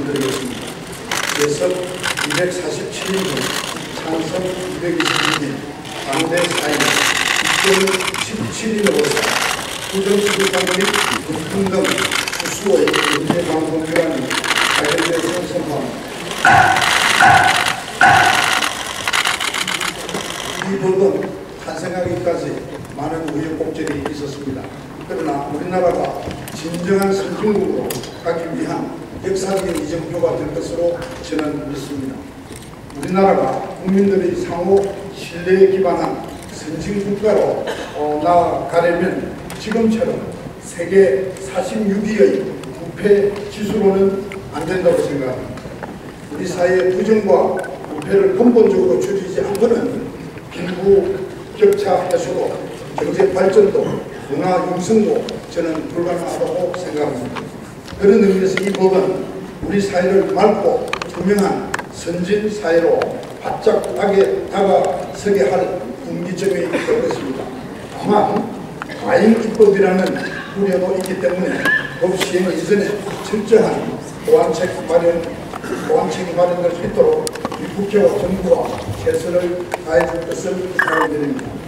말씀드리겠습니다. 예습 247인, 찬성 222인, 반대 4인, 입장 17인으로서 부정수급관리 불평등 수수의 문제방송기관이 발견되어 선포합니다. 이 법은 탄생하기까지 많은 우여곡절이 있었습니다. 그러나 우리나라가 진정한 선진국으로 가기 위한 역사적인 이정표가 될 것으로 저는 믿습니다. 우리나라가 국민들의 상호 신뢰에 기반한 선진국가로 나아가려면 지금처럼 세계 46위의 부패 지수로는 안 된다고 생각합니다. 우리 사회의 부정과 부패를 근본적으로 줄이지 않고는 빈부 격차 해소도, 경제 발전도, 문화 융성도 저는 불가능하다고 생각합니다. 그런 의미에서 이 법은 우리 사회를 맑고 투명한 선진 사회로 바짝 다가서게 할 분기점이 될 것입니다. 다만 과잉 입법이라는 우려도 있기 때문에 법 시행 이전에 철저한 보완책이 마련될 수 있도록 이 국회와 정부가 최선을 다해줄 것을 바라드립니다.